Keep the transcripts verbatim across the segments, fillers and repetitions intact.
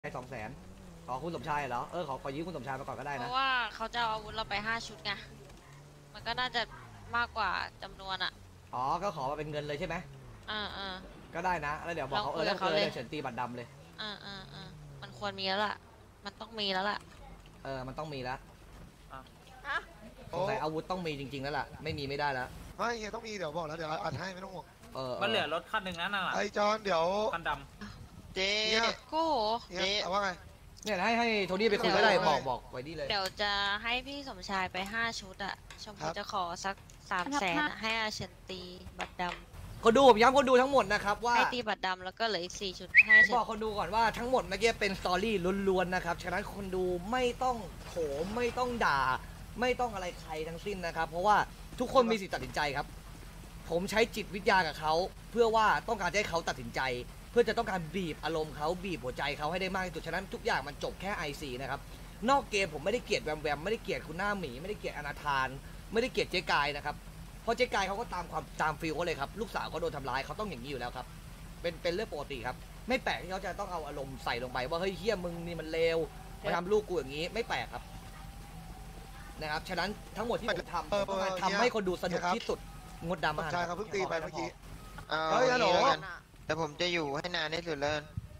สองแสนขอคุณสมชายเหรอเออขอขอยืมคุณสมชายมาก่อนก็ได้เพนะราะว่าเขาจะเอาอาวุธเราไปห้าชุดไงมันก็น่าจะมากกว่าจำนวนอ่ะอ๋อก็ขอมาเป็นเงินเลยใช่ไหมอ่าอ่าก็ได้นะแล้วเดี๋ยวบอกเขาเออลองคุถ้ายกับเกินเขาเลยเดี๋ยวเฉินตีบัตรดำเลยอ่าอ่าอ่ามันควรมีแล้วล่ะมันต้องมีแล้วล่ะเออมันต้องมีแล้วอะสงสัยอาวุธต้องมีจริงๆแล้วล่ะไม่มีไม่ได้แล้วไม่เฮียต้องมีเดี๋ยวบอกแล้วเดี๋ยวอัดให้ไม่ต้องห่วงเออมันเหลือรถคันหนึ่งนะนั่นแหละไอจอนเดี๋ยวคันดเจ๊เนี่ยโก้โหเฮียเอาว่าไงเนี่ยให้ให้โทนี่ไปคุยก็ได้บอกบอกไว้ดีเลยเดี๋ยวจะให้พี่สมชายไปห้าชุดอะชมครัพูบจะขอสักสามแสนให้อาเชนตีบัตรดคนดูผมย้ำคนดูทั้งหมดนะครับำว่าให้ตีบัตรดำแล้วก็เหลืออีกสี่ชุดให้อาเชบนอกคนดูก่อนว่าทั้งหมดเมื่อกี้เป็นสตอรี่ล้วนๆนะครับฉะนั้นคนดูไม่ต้องโถมไม่ต้องด่า ไม่ต้องอะไรใครทั้งสิ้นนะครับเพราะว่าทุกคนมีสิทธิ์ตัดสินใจครับผมใช้จิตวิทยากับเขาเพื่อว่าต้องการให้เขาตัดสินใจ เพื่อจะต้องการบีบอารมณ์เขาบีบหัวใจเขาให้ได้มากที่สุดฉะนั้นทุกอย่างมันจบแค่ ไอ ซี นะครับนอกเกมผมไม่ได้เกลียดแวมแวมไม่ได้เกลียดคุณหน้าหมีไม่ได้เกลียดอนาธานไม่ได้เกลียดเจ๊กายนะครับเพราะเจ๊กายเขาก็ตามความตามฟีลเขาเลยครับลูกสาวเขาโดนทำร้ายเขาต้องอย่างนี้อยู่แล้วครับเป็นเป็นเรื่องปกติครับไม่แปลกที่เขาจะต้องเอาอารมณ์ใส่ลงไปว่าเฮ้ยเฮี้ยมึงนี่มันเลวมาทำลูกกูอย่างนี้ไม่แปลกครับนะครับฉะนั้นทั้งหมดที่ผมทำผมต้องการทำให้คนดูสนุกที่สุดงดดราม่าใช่ครับเพิ่งตีไปเมื่อกี้เอาเฮ้ยฮัลโหลอย่างนี้แล้วกันแต่ผมจะอยู่ให้นานที่สุดเลย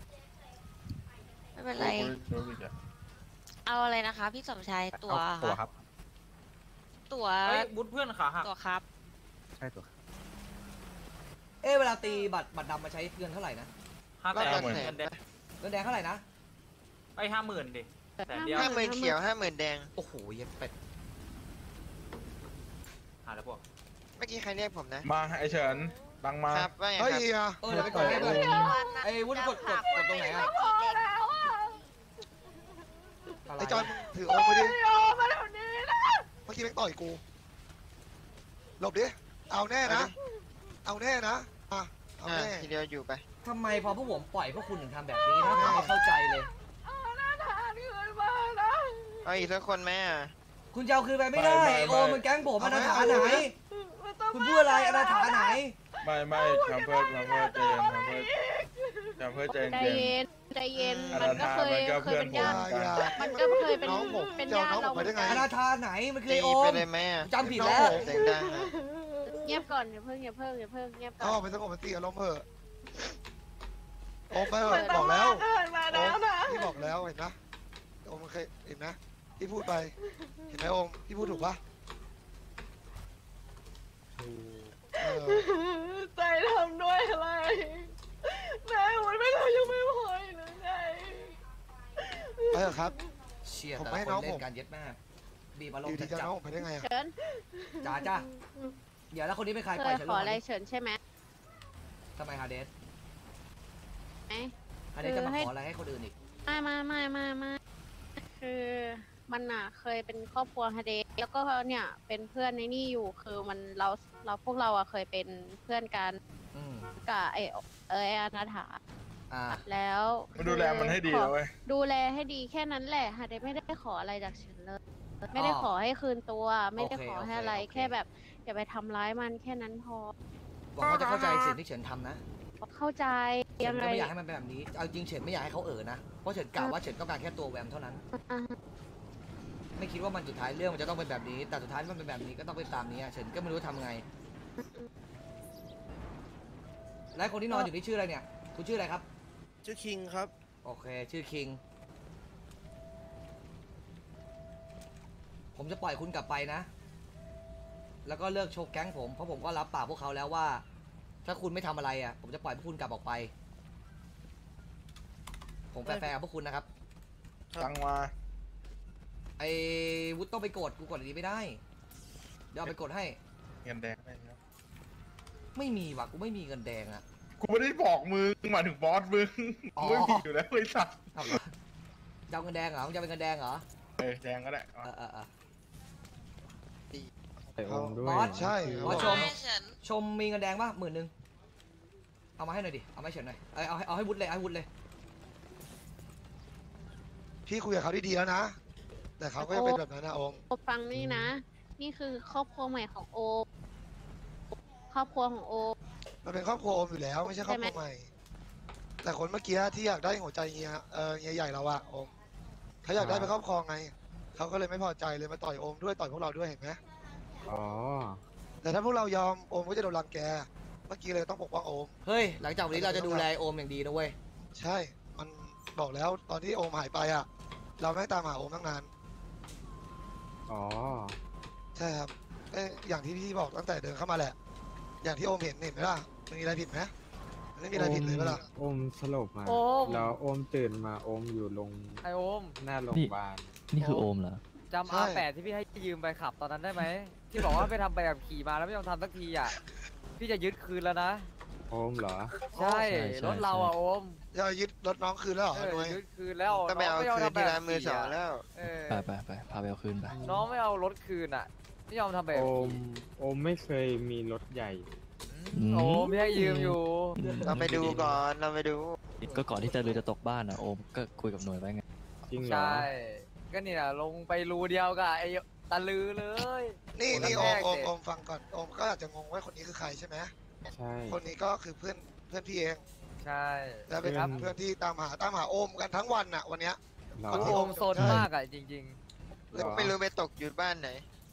ไม่เป็นไรเอาอะไรนะคะพี่สมชายตั๋วตัวครับตั๋วเฮ้ยบุญเพื่อนขาหักตั๋วครับใช่ตัวเอ๊ะเวลาตีบัตรบัตรดำมาใช้เงินเท่าไหร่นะห้าแสนรอบละแสนเงินแดงเงินแดงเท่าไหร่นะไปห้าหมื่นดิแสนเดียวห้าหมื่นเขียวห้าหมื่นแดงโอ้โหเย็บเป็ดหาแล้วพวกเมื่อกี้ใครเรียกผมนะมาไอเฉินบังมาครับว่าไงเฮ้ยครับเฮียเออเดี๋ยวไปกดให้ด้วยไอ้วุ้นกดกดกดตรงไหนอะไอจอนถือโอมไปดิเมื่อกี้แม่งต่อยกูหลบดิเอาแน่นะ เอาแน่นะอ่ะเอาอ่าแน่ทีเดียวอยู่ไปทำไมพอพวกผมปล่อยพวกคุณถึงทำแบบนี้นะผมไม่เข้าใจเลยเอาอีกสักคนไหมอ่ะคุณจะเอาคืนไปไม่ได้โอ้มันแก๊งผมอนาถาไหน คุณพูดอะไรอนาถาไหนไม่ไม่ทำเพื่อทำเพื่อใจเย็นทำเพื่อทำเพื่อใจใจเย็นเย็นใจเย็นอมันนาก็ถาเคยมันก็เคเพื่ยอนเป็นผมญาติเหมือนกันมันก็เคยเป็นน้องผมเป็นจะญาเอาติน้องผมเราไปได้ไงอนาถาไหนมันคือตีไอโอไปมเลยไหมอ่ะจำผิดแล้วเสียงดังอ่ะเงียบก่อนอย่าเพิ่งอย่าเพิ่งอย่าเพิ่งเงียบก่เอาอนออกไปสงบมันตีอารมณ์เถอะโอมไปเถอะบอกแล้วโอมพี่บอกแล้วเห็นนะโอมเคยเห็นนะที่พูดไปเห็นไหมโอมที่พูดถูกปะเออใจทำด้วยอะไรแม่มันไม่เรายังไม่พออีกเลยไงไปเถอะครับเชียร์ผมแต่ให้ละน้คอน งเล่ผมนการเย็ดแม่บีบอารอมยู่ณ์ดีจะจัดน้องผมไปได้ไงอะเฉินๆจ้าจ้าเดี๋ยวแล้วคนนี้เป็นใครเคปล่อยยเฉินขลอง อะไรมาดิเฉินใช่ไหมทำไมฮาเดสไหมฮาเดสจะมาคือให้ขออะไรให้คนอื่นอีกไม่ไม่ไม่ไม่ไม่คือมันอ่ะเคยเป็นครอบครัวฮาเดแล้วก็เนี่ยเป็นเพื่อนในนี่อยู่คือมันเราเราพวกเราอ่ะเคยเป็นเพื่อนกันอืมกับไอเออไออนาถาอ่าแล้วมาดูแลมันให้ดีขอนะเว้ยดูแลให้ดีแค่นั้นแหละฮาเดไม่ได้ขออะไรจากฉันเลย ไม่ได้ขอให้คืนตัว ไม่ได้ขอให้อะไรแค่แบบอย่าไปทำร้ายมันแค่นั้นพอหวังว่าจะเข้าใจสิ่งที่เฉินทำนะเข้าใจเฉิยันงไงก็ไม่อยากให้มันเป็นแบบนี้ เอาจริงเฉินไม่อยากให้เขาเอ่อนะ เพราะเฉินกล่าวว่าเฉินต้องการแค่ตัวแวมเท่านั้นอ่ะไม่คิดว่ามันสุดท้ายเรื่องมันจะต้องเป็นแบบนี้ แต่สุดท้ายมันเป็นแบบนี้ก็ต้องเป็นตามนี้อะเฉินก็ไม่รู้ทำไง และคนที่นอนอยู่นี่ชื่ออะไรเนี่ย คุณชื่ออะไรครับชื่อคิงครับโอเค ชื่อคิง ผมจะปล่อยคุณกลับไปนะ แล้วก็เลิกโชว์แก๊งผม เพราะผมก็รับปากพวกเขาแล้วว่า ถ้าคุณไม่ทำอะไรอ่ะ ผมจะปล่อยพวกคุณกลับออกไป ผมแฟร์ๆกับพวกคุณนะครับตังมาไอ้วุฒต้องไปกด กูกดอันนี้ไม่ได้ เดี๋ยวเอาไปกดให้เงินแดงไม่ครับไม่มีว่ะ กูไม่มีเงินแดงอ่ะกูไม่ได้บอกมึงหมายถึงบอสมึงอ๋อไม่มีอยู่แล้วไอ้สัตว์เอาเหรอจะเอาเงินแดงเหรอมึงจะเอาเป็นเงินแดงเหรอเออแดงก็ได้เออเออเออเขาบอสใช่บอสชมให้เฉินชมมีเงินแดงป่ะหมื่นหนึ่งเอามาให้หน่อยดิ เอามาให้เฉินหน่อย เอาเอาให้เอาให้วุฒเลยเอาให้วุฒเลยพี่คุยกับเขาดีๆแล้วนะ แต่เขาก็ยังเป็นแบบนั้นนะโอมโอฟังนี่นะ นี่คือครอบครัวใหม่ของโอ ครอบครัวของโอมันเป็นครอบครัวโอมอยู่แล้วไม่ใช่ครอบครัวใหม่แต่คนเมื่อกี้ที่อยากได้หัวใจเฮียเออเฮียใหญ่เราอะโอมเขาอยากได้ไปครอบครองไงเขาก็เลยไม่พอใจเลยมาต่อยโอมด้วยต่อยพวกเราด้วยเห็นไหมอ๋อแต่ถ้าพวกเรายอมโอมก็จะโดนรังแกเมื่อกี้เลยต้องปกป้องโอมเฮ้ยหลังจากวันนี้เราจะดูแลโอมอย่างดีนะเว้ยใช่ มันบอกแล้วตอนที่โอมหายไปอะเราไม่ตามหาโอมตั้งนานอ๋อใช่ครับเอ้ยอย่างที่พี่บอกตั้งแต่เดินเข้ามาแหละ อย่างที่โอมเห็นเห็นไหมล่ะมันมีอะไรผิดไหมมันไม่มีอะไรผิดเลยเปะล่าโอมสลบมาโอมแล้วโอมตื่นมาโอมอยู่ลงไอโอมหน้าโรงพยาบาลนี่คือโอมเหรอจำอาแปดที่พี่ให้ยืมไปขับตอนนั้นได้ไหม ที่บอกว่าไปทำใบขับขี่มาแล้วไม่ยอมทำสักทีอ่ะ พี่จะยึดคืนแล้วนะโอมเหรอใช่ใช่ใช่รถเราอ่ะโอมจะยึดรถน้องคืนแล้วเหรอเออหน่วยยึดคืนแล้วก็ไปเอาน้งยคืนทำใบที่ขัร้านมือสองขี่ะแล้วเออไปไปไปพาไปเอาคืนไปน้องไม่เอารถคืนอ่ะ ไม่ยอมทำใบโอขับมขี่โอมไม่เคยมีรถใหญ่อืมโอมพี่ให้ยืมอยู่เราไปดูก่อนเราไปดูก็ก่อนที่ตะลือจะตกบ้านอ่ะโอมก็คุยกับหน่วยไว้ไงจริงเหรอใช่ ก็นี่นะลงไปรูเดียวกับไอ้ตะลือเลยนี่นี่โอโอมมแรโอก มเด็โอมฟังก่อนโอมก็อาจจะงงว่าคนนี้คือใครใช่ไหมใช่คนนี้ก็คือเพื่อนเพื่อนพี่เองใช่แล้วเป็นเพื่อนที่ตามหาตามหาโอมกันทั้งวันน่ะวันเนี้ยเหรอคนที่โอมโซนมากอ่ะจริงแล้วไม่รู้ไปตกอยู่บ้านไหน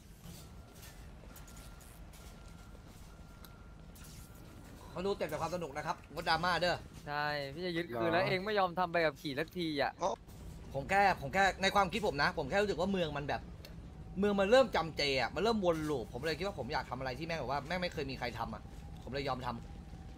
มาดูเต็มแต่ความสนุกนะครับงดดราม่าเด้อๆ ใช่ พี่จะยึดคืนแล้วเองไม่ยอมทำใบขับขี่สักทีอ่ะผมแค่ผมแค่ในความคิดผมนะ ผมแค่รู้สึกว่าเมืองมันแบบ เมืองมันเริ่มจำเจอ่ะมันเริ่มวนลูปผมเลยคิดว่าผมอยากทำอะไรที่แม่งแบบว่าแม่งไม่เคยมีใครทำอ่ะผมเลยยอมทำ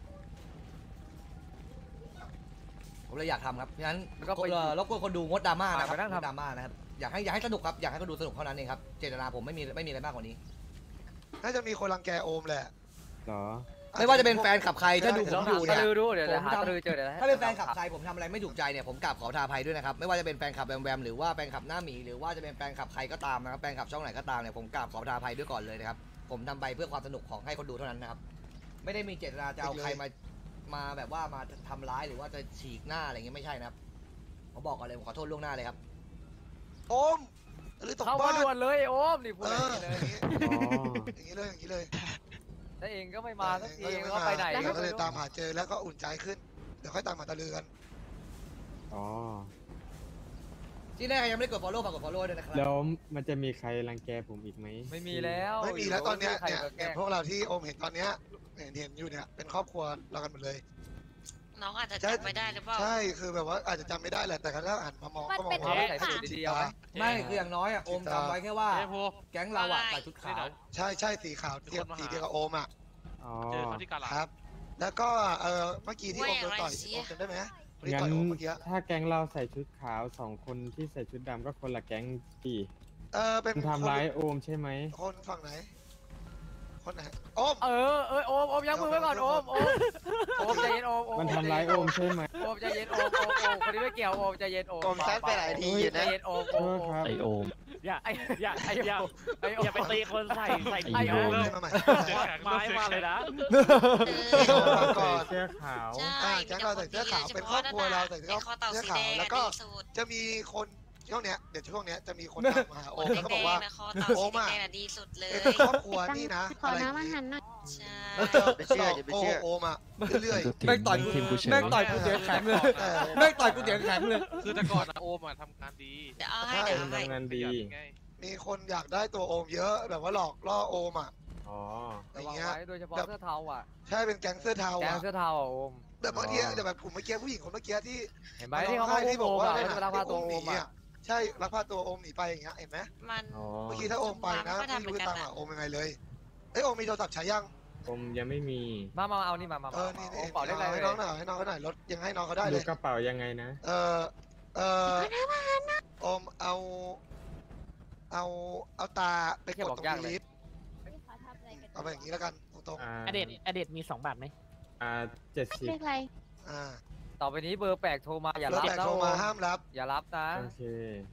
ผมเลยอยากทำครับเพราะฉะนั้นแล้วก็ไปเอ่อรบกวนคนดูงดดราม่านะครับไปนั่งทำงดดราม่านะครับอยากให้อยากให้สนุกครับอยากให้เขาดูสนุกเท่านั้นเองครับเจตนาผมไม่มีไม่มีอะไรมากกว่านี้น่าจะมีคนรังแกโอมแหละเหรอไม่ว่าจะเป็นแฟนขับใครถ้าดูผมอยู่ตะเนี่ยลือดูเดี๋ยวผมหาทำตะลือเจอเดี๋ยวให้ถ้าเป็นแฟนขับใครผมทำอะไรไม่ถูกใจเนี่ยผมกราบขอทาภัยด้วยนะครับไม่ว่าจะเป็นแฟนขับแวมแวมหรือว่าแฟนขับหน้าหมีหรือว่าจะเป็นแฟนขับใครก็ตามนะครับแฟนขับช่องไหนก็ตามเนี่ยผมกราบขอทาภัยด้วยก่อนเลยนะครับผมทำไปเพื่อความสนุกของให้คนดูเท่านั้นนะครับไม่ได้มีเจตนาจะเอาใครมามาแบบว่ามาทำร้ายหรือว่าจะฉีกหน้าอะไรเงี้ยไม่ใช่นะครับผมบอกก่อนเลยผมขอโทษล่วงหน้าเลยครับโอมหรือตกเข้ามาบ้านด่วนเลยโอมนี่พูดเออะไรอนี่เลยอ๋ออย่างนี้เลยอย่างนี้เลยแล้วเองก็ไม่มาสักทีเอเออง ยังก็ไม่ไปมาไหนเราก็ก็ไม่เลยรู้ตามหาเจอแล้วก็อุ่นใจขึ้นเดี๋ยวค่อยตามหาตะลือกันอ๋อที่แรกยังไม่ได้กด follow ฝากกด follow ด้วยนะครับแล้วมันจะมีใครรังแกผมอีกไหมไม่มีแล้วไม่มีแล้วตอนเนี้ยใครเนี่ยมาแกเนี่ล้ยงพวกเราที่โอมเห็นตอนเนี้ยเห็นเห็นอยู่เนี่ยเป็นครอบครัวเรากันหมดเลยน้องอาจจะใช่จำไม่ได้หรือเปล่าใช่คือแบบว่าอาจจะจำไม่ได้แหละแต่ถ้าหันมามองมันก็มอเป็งนว่าใส่สูตรดีๆเอาไหมไม่คืออย่างน้อยอะโอมจำไว้แค่ว่าแก๊งเราอะใส่ชุดขาวใช่ใช่สีขาวเทียบสีเดียวกับโอมอ่ะอ๋อครับ แล้วก็เออเมื่อกี้ที่โอมโดนต่อยโอมจำได้ไหมคนที่งั้ต่อน ยโอมเมื่อกี้ถ้าแก๊งเราใส่ชุดขาวสองคนที่ใส่ชุดดำก็คนละแก๊งดีเออเป็นมันทำร้ายโอมใช่ไหมคนฝั่งไหน คนไหนโอมเออเออโอมโอมยั้งมือไว้ก่อนโอมโอมโอมใจเย็นโอมโอมมันทำร้ายโอมใช่ไหมโอมใจเย็นโอมโอมโอมคนนี้ไม่เกี่ยวโอมใจเย็นโอมโอมซัดไปหลายทีอยู่ใจนะเย็นโอมเอโอมอครับไอโอมอย่าไอ้อย่าไอ้อย่าไอ้อย่าไปตีคนใส่ใส่ไอ้เดียโอวมเล่นมาใหม่ไม้มาเลยนะฟังก่อนเสื้อขาวใช่อ่าแก๊งเราใส่เสื้อขาวเป็นครอบครัวเราใส่เสื้อไอ้คอเต่าเสื้อสีขาแดวงแล้วอะก็ดีสุดจะมีคนช่วงเนี้ยเดี๋ยวช่วงเนี้ยจะมีคนตามมาหาโอมแล้วก็แดบอกว่างๆนะคอเต่าโอสีมอะแดงๆอะดีสุดเลยเป็นครอบครัวนี่นะขออะไรน้ำอาหารหน่อยใช่ไปเชื่ออย่าไปโอเชื่อโอมอ่ะเรื่อยแม่งต่อยกูทีมกูเฉยแม่งต่อยกูเสียงแข็งเลยๆแต่แม่งต่อยกูเสียงแข็งเลยคือแต่ก่อนอะโอมอะทำงานดีเดี๋ยวเอาให้เดี๋ยวเอาให้ทำงานดีไงมีคนอยากได้ตัวโอมเยอะแบบว่าหลอกล่อโอมอ่ะอ๋ออระย่างวังเงี้ยไว้โดยเฉพาะเสื้อเทาอ่ะใช่เป็นแก๊งเสื้อเทาแกงอ่ะเสื้อเทาอ่ะโอมแบบเมื่อกี้แต่แบบกลุ่มเมื่อกี้ผู้หญิงคนเมื่อกี้ที่เห็นไหมที่เขามาที่โอบอกมว่าอ่ะได้เขานะจะมาลักพาตัวที่โออุ้มมหนีอ่ะอ่ะใช่ลักพาตัวโอมหนีไปอย่างเงี้ยเห็นไหมมันอ๋อเมื่อกี้ถ้าโอมไปนะมันก็ไม่รู้ทำเหมือนกันจะตามหาอะโอมยังไงเลยเอ้ยโอมมีโทรศัพท์ใช้ยังโอมยังไม่มีมามาเอานี่มามาเออนี่โอนี่มเป่าได้ไรให้เลน้องยหน่อยให้น้องเขาหน่อยรถยังให้น้องเขาได้เลดูยกระเป๋ายังไงนะเออเออโอมเอาเอาเอาตาไปกดตรงนี้ลิฟต์เอาไปอย่างนี้แล้วกันตรงอ่าอเดตอเดตมีสองบาทไหมอ่าเจ็ดสิบเรียกอะไรๆอ่าต่อไปนี้เบอร์แปลกโทรมาอย่ารถรับแบกนะโทรโอมาม ห้ามรับอย่ารับนะโอเค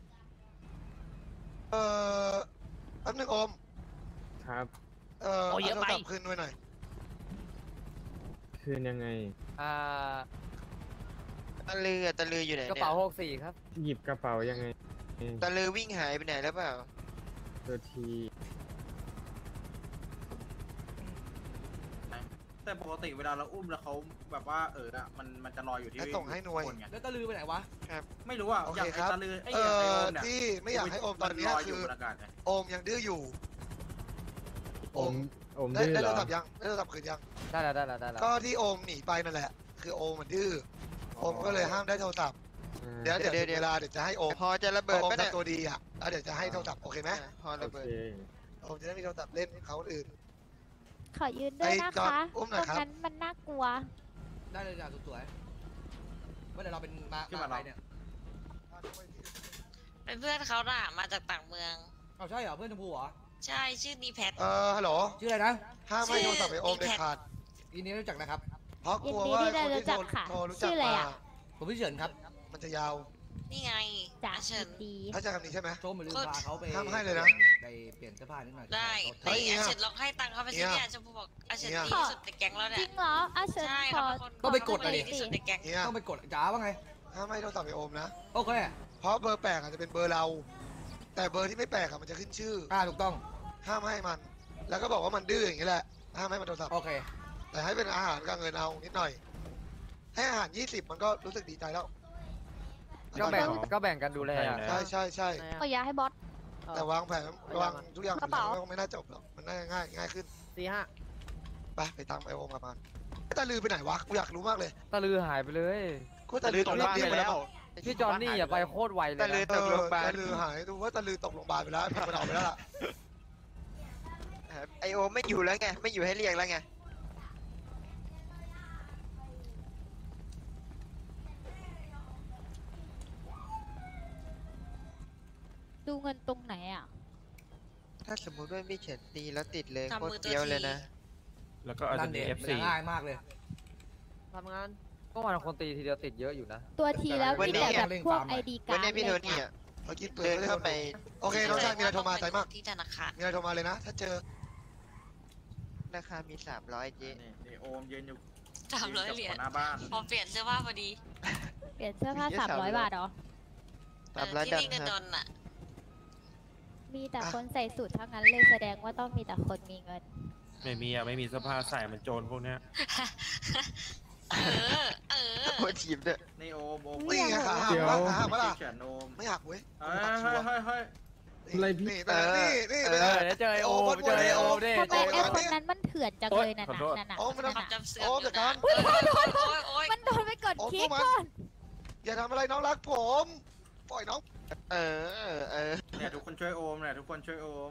เออแป๊บนึงโอมครับเออเอาโทรศัพท์คืนด้วยหน่อยคืนยังไงอ่าตะลืออะตะลืออยู่ไหนกระเนี่เป๋าย หกสี่ครับหยิบกระเป๋ายังไงตะลือวิ่งหายไปไหนแล้วเปล่าตัวทีแต่ปกติเวลาเราอุ้มแล้วเขาแบบว่าเอออะมันมันจะลอยอยู่ที่ให้ส่งให้หน่วยคนไงแล้วตะลือไปไหนวะไม่รู้อ่ะโออเคยากครับตะลือไอ้เออย่างไอโออมเนี่ยที่ไม่อยากให้โอมตอนเนี้ยมัลอยอคืยู่อบนอากาศไงโอมยังดื้ออยู่โอมโอมได้ดื้อได้เหโทรรอศัพท์ยังได้โทรศัพท์คืนยังได้แล้วได้แล้วได้แล้วก็ที่โอมหนีไปนั่นแหละ คือโอมมันดื้อโอมก็เลยห้ามได้โทรศัพท์เดี๋ยวเดี๋ยวเดี๋ยวเวลาเดี๋ยวจะให้โอมพอจะระเบิดโอมปะเนี่ยทำตัวดีอ่ะแล้วเดี๋ยวจะให้โทรศัพท์โอเคไหมพอโอระเบิดเคโอมจะได้มีโทรศัพท์เล่นให้เขาคนอื่นขอยืนด้วยนะไอ้จอร์คะจอุ้มหตน่รอยงครับนั้นมันน่ากลัวได้เลยจ้ะสวยๆว่าเดี๋ยวเราเป็นมาขึ้นมามาอะไรเนี่ยเป็นเพื่อนเขาน่ะมาจากต่างเมืองเอาใช่เหรอเพื่อนชมพูเหรอใช่ชื่อนีแพทเออฮัลโหลชื่ออะไรนะห้ามให้โทรศัพท์ไปโอมเด็ดขาดยินดีรู้จักนะครับเพราะกลัวยินดีว่าที่ได้คนรู้ที่จัโทกรค่ะโทรรู้จักชื่ออะไรมาอ่ะผมพี่เฉินครับมันจะยาวนี่ไงจากอาเฉินดีถ้าจะคำนี้ใช่ไหมโชมอย่าลืมพาเขาไปห้ามให้เลยนะไปเปลี่ยนเสื้อผ้านิดหน่อยได้เฮ้ไอ้ยเนี่ยอาเฉินลองให้ตังค์เขาไปสิเนี่ยเนี่ยชมพูบอกอาเฉินเนี่ยดีที่สุดในแก๊งแล้วจเนี่ริยงเหรออาเชิญใช่ขอเขาเป็นคนต้องไปกดเขาอะเป็นดิคนดีที่สุดในแก๊งเนี่ยต้องไปกดจ๋าว่าไงห้ามให้โทรศัพท์ไปโอมนะโอเคเพราะเบอร์แปลกอาจจะเป็นเบอร์เรา แต่เบอร์ที่ไม่แปลกอะมันจะขึ้นชื่ออ่าถูกต้องห้ามให้มัน แล้วก็บอกว่ามันดื้ออย่างนี้แหละ ห้ามให้มันโทรศัพท์โอเคแต่ให้เป็นอาหารกับเงินเอานิดหน่อย ให้อาหารยี่สิบมันก็รู้สึกดีใจแล้วก็แบ่งก็แบ่งกันดูแลอะใช่ใช่ใช่ไหนอะก็อยากให้บอสแต่วางแผนวางทุกอย่างกระเป๋าแล้วไม่น่าจบหรอก มันน่าง่ายง่ายขึ้นสี่ห้าไปไปตามไอโอมกับมันตาลือไปไหนวะ กูอยากรู้มากเลยตะลือหายไปเลยกูตาลือตกโรงพยาบาลไปแล้วพี่จอนนี่อย่าไปโคตรไวเลยตะลือนะตกโรงพยาบาลตาลือหายดูว่าตาลือตกโรงพยาบาลไปแล้วพี่มันออกไปแล้วล่ะไอโอไม่อยู่แล้วไง ไม่อยู่ให้เรียกแล้วไงดูเงินตรงไหนอ่ะถ้าสมมุติว่าไม่เฉินตีแล้วติดเลยทำโคมืตอรตัวเดียวทีเลยนะแล้วก็อาจนั่จะนมีเด็เอฟซีง่ายมากเลยทำงานเมื่อวานคนตีทีเดียวติดเยอะอยู่นะตัวทีแล้ววันมีนี้แต่แบบพวกไอดีกาวันร์นี้พี่โทนี่ดอ่ะเมื่อกี้เปิดเดินไม่ได้เข้าไปโอเคน้องชายมีอะไรโทรมาใจมากที่ธนาคารมีอะไรโทรมาเลยนะ ถ้าเจอราคามีสามร้อยเจ๊นี่นี่โอมยืนอยู่สามร้อยเหรียญนกับหัวหน้าบ้านพอเปลี่ยนเสื้อผ้าพอดีเปลี่ยนเสื้อผ้าสามร้อยบาทเหรอสามร้อยที่ดังนี่เงินคดรับอนอ่ะมีแต่คนใส่สูททั้งนั้นเลยแสดงว่าต้องมีแต่คนมีเงินไม่มีอ่ะไม่มีเสื้อผ้าใส่มันโจรพวกเนี้ยเออ เออโคตรถีบด้วยนี่โอมโอมนี่ไงขาหักเดี๋ยววะขาหักวะล่ะเขียนโอมไม่หักเว้ยเฮ้หักชัวร์ยเฮ้ยเฮ้ยอะไรพี่นี่แต่นี่นี่เอเป็นเอไงอเดี๋ยวเจอไอโอมเจอไอโอมดิทำไมเจอไอไอ้โอมคนนั้นมันเถื่อนจังเลยน่ะขอนะโทษนั่นน่ะโอ้มันนั่นทำน่ะจำเสื้อโอ้อจัยู่ดการนะโอ๊ยโอ๊ยโอ๊ยโอ๊ยโอ๊ยมันโดนไปกดโอ้คลิพวกกมันก่อนอย่าทำอะไรน้องรักผม ปล่อยน้องเออ เออเนี่ยทุกคนช่วยโอมเนี่ยทุกคนช่วยโอม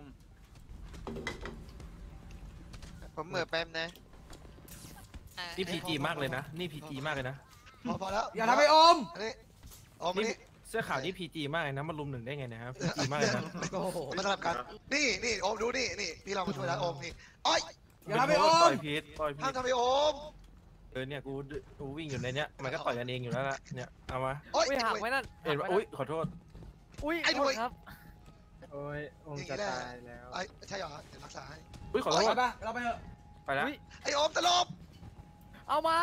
ผมเหมือแป๊บนะเออนี่พีจีมากเลยนะ นี่พีจีมากเลยนะพอพอแล้วอย่าทำให้อมอันนี้ออมนี่นี่เสื้อขาวนี่พีจีมากเลยนะมารุมหนึ่งได้ไงเนะครับพีจีมากเลยนะโอ้โหมาสลับกัน นี่นี่โอมดูนี่นี่พี่เรามาช่วยแล้วโอมนี่อ้อยอย่าทำให้อปล่มอยพีทปล่อยพีห้ามททำไปโอมเออเนี่ยกูกูวิ่งอยู่ในเนี้ยมันก็ต่อยกันเองอยู่แล้วล่ะเนี่ยเอามาโอ้ยอุ้ยหักไว้นั่นเห็นว่าอุ้ยขอโทษอุ้ยไอ้หน่วยครับโอ้ยอมอย่างจะนี้แหละตายแล้วไอ้ใช่เหรอเดี๋ยวรักษาให้อุ้ยขอโทไปษปะเราไปเถอะไปแล้วอุ้ยไอ้โอมตลบเอามัน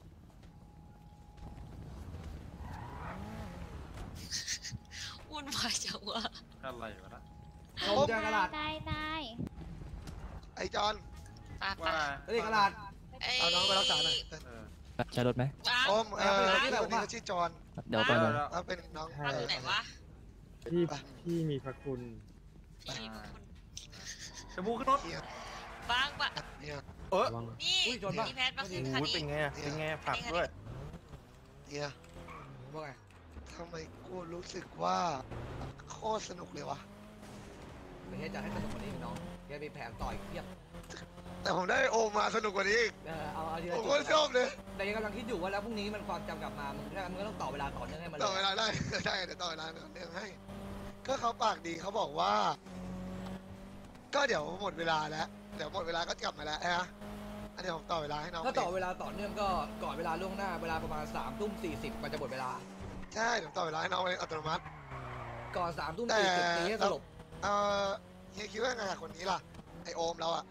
วุ่นวายจังวะอะไรวะนะอมเจอกระดาษนายนายไอ้จอนไปไปว่าเฮ้ยกระดาษเอาน้องไปรักษาหน่อยเออใช้รถไหมบ้างโอมเออเอาไปนี่เอาคนไปนี้เขาชื่อจอนเดี๋ยวไปเลยเอาเป็นน้องบ้างอยู่ไหนวะพี่พี่มีพระคุณพี่มีคุณชมพูขึ้นรถบ้างปะเนี่ยเออนี่อุ้ยโจรปะมีแพทมาขึ้นคันอุ้ยเป็นนี้ไงอะเป็นไงผักด้วยเนี่ยว่าไงทำไมกูรู้สึกว่าโคตรสนุกเลยวะไม่ใช่จะให้สนุกกว่านี้น้องแกมีแผนต่อยเทียบแต่ผมได้โอมมาสนุกกว่านี้อีกเออเอาเอาทีผละมจุก็ดชอบเลยแต่ยังกำลังคิดอยู่ว่าแล้วพรุ่งนี้มันความจำกลับมามึงถ้ามึงก็ต้องต่อเวลาต่อเนื่องให้มันต่อเวลาได้ ได้เดี๋ยวต่อเวลาเรื่องให้ ก็เขาปากดีเขาบอกว่า ก็เดี๋ยวหมดเวลาแล้ว เดี๋ยวหมดเวลาก็กลับมาแล้วฮะอันนี้ผมต่อเวลาให้น้องถ้าต่อเวลาต่อเนื่องก็ก่อนเวลาล่วงหน้าเวลาประมาณสามทุ่มสี่สิบมันจะหมดเวลาใช่ผมต่อเวลาให้น้องเองอัตโนมัติก่อนสามทุ่มแต่สี่สิบตีให้สลบเออเฮียคิดว่าไงกับคนนี้ล่ะ ไอโอมเราอะ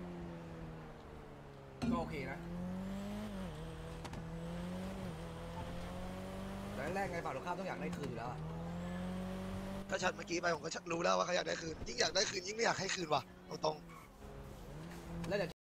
ก็โอเคนะแต่แรกไงฝ่ายตรงข้ามต้องอยากได้คืนอยู่แล้วอะก็ชัดเมื่อกี้ไปผมก็รู้แล้วว่าเขาอยากได้คืน ยิ่งอยากได้คืนยิ่งไม่อยากให้คืนว่ะตรงแล้วเดี๋ยว